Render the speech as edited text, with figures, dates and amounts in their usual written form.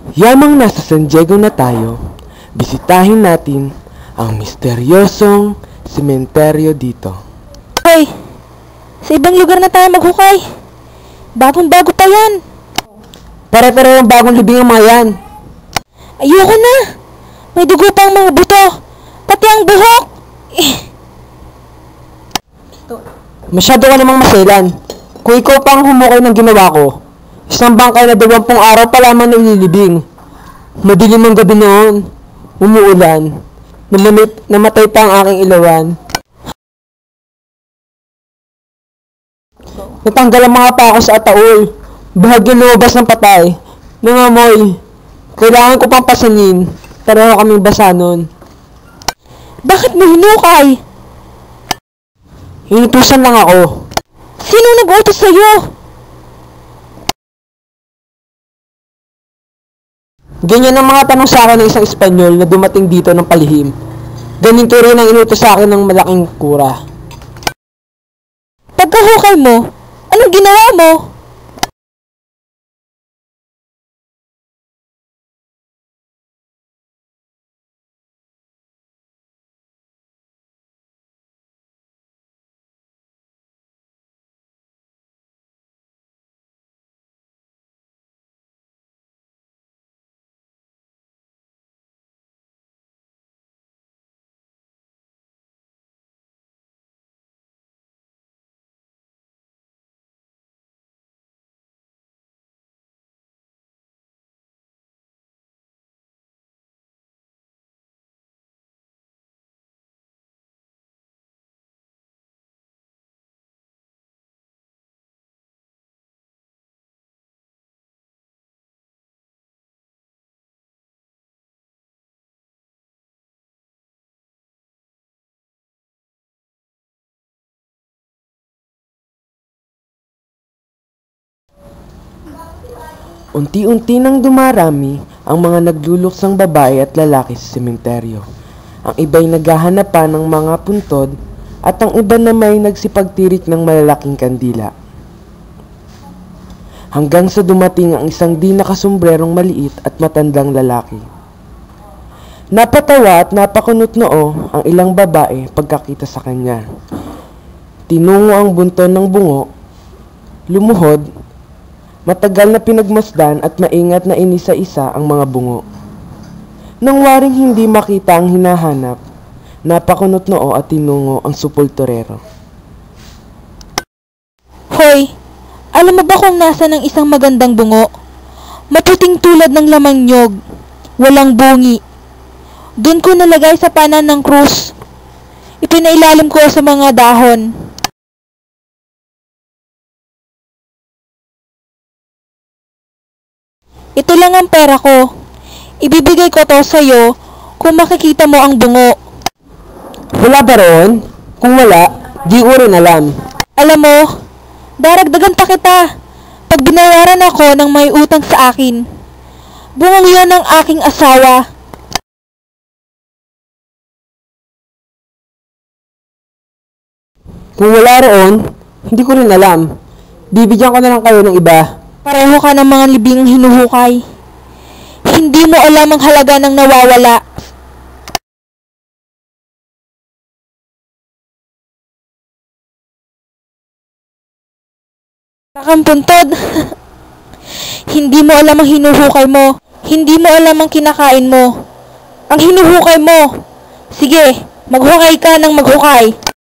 Yamang nasa San Diego na tayo, bisitahin natin ang misteryosong sementeryo dito. Hoy, sa ibang lugar na tayo maghukay. Bagong-bago pa yan. Pare-pareho ang bagong libing ang mga yan. Ayoko na. May dugo pang mga buto. Pati ang buhok. Masyado ka namang maselan. Kung ikaw pang humukay ng ginawa ko, isang bangkay na 20 araw pa lamang nililibing. Madilim ang gabi noon. Umuulan. Namatay pa ang aking ilawan. Natanggal ang mga pako sa ataol. Bahagyo lumabas ng patay. Nangamoy. Kailangan ko pang pasanin. Pareho kaming basa nun. Bakit mo hinukay? Inutusan lang ako. Sino nag-utos sa'yo? Ganyan ang mga tanong sa akin ng isang Espanyol na dumating dito ng palihim. Ganito rin ang inutos sa akin ng malaking kura. Pagkahukay mo, anong ginawa mo? Unti-unti nang dumarami ang mga nagluluksang babae at lalaki sa sementeryo. Ang iba'y naghahanap pa ng mga puntod at ang iba na may nagsipagtirik ng malalaking kandila. Hanggang sa dumating ang isang di nakasombrerong maliit at matandang lalaki. Napatawa at napakunot noo ang ilang babae pagkakita sa kanya. Tinungo ang bunton ng bungo, lumuhod, matagal na pinagmasdan at maingat na inisa-isa ang mga bungo. Nang waring hindi makita ang hinahanap, napakunot noo at tinungo ang supulturero. Hoy, alam mo ba kung nasa ng isang magandang bungo? Maputing tulad ng lamang nyog, walang bungi. Doon ko nalagay sa panan ng krus. Ipinailalim ko sa mga dahon. Ito lang ang pera ko. Ibibigay ko to sa'yo kung makikita mo ang bungo. Wala ba roon? Kung wala, di ko rin alam. Alam mo, daragdagan pa kita pag binayaran ako ng may utang sa akin. Bungong yan ng aking asawa. Kung wala roon, hindi ko rin alam. Bibigyan ko na lang kayo ng iba. Pareho ka ng mga libing hinuhukay. Hindi mo alam ang halaga ng nawawala. Kang puntod. Hindi mo alam ang hinuhukay mo. Hindi mo alam ang kinakain mo. Ang hinuhukay mo. Sige, maghukay ka ng maghukay.